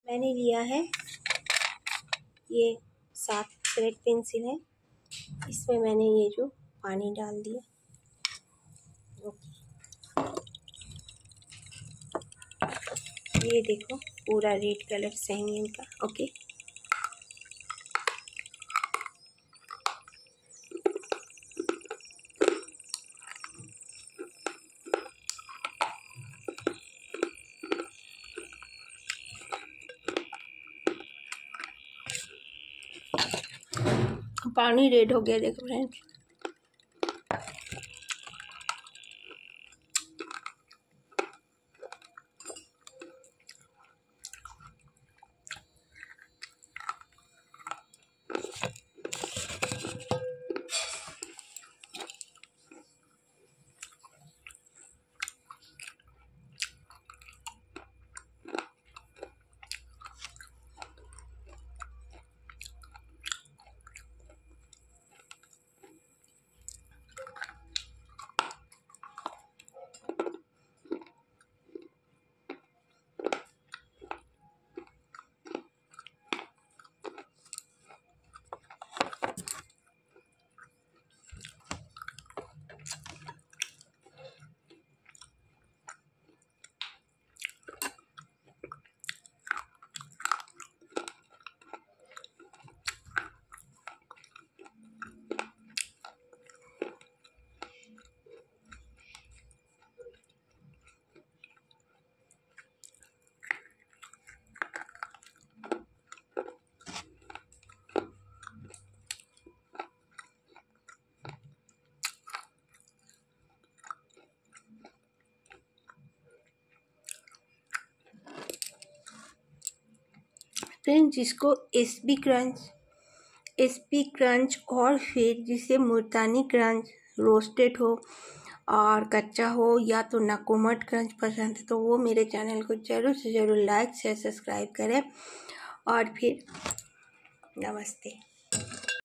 मैंने लिया है ये 7 थ्रेड पेंसिल है, इसमें मैंने ये जो पानी डाल दिया। ये देखो पूरा रेड कलर सेम इनका। ओके, पानी रेड हो गया देखो फ्रेंड्स। फ्रेंड्स, जिसको एसपी क्रंच और फिर जिसे मुल्तानी क्रंच रोस्टेड हो और कच्चा हो या तो नकोमट क्रंच पसंद है तो वो मेरे चैनल को ज़रूर से ज़रूर लाइक शेयर सब्सक्राइब करें। और फिर नमस्ते।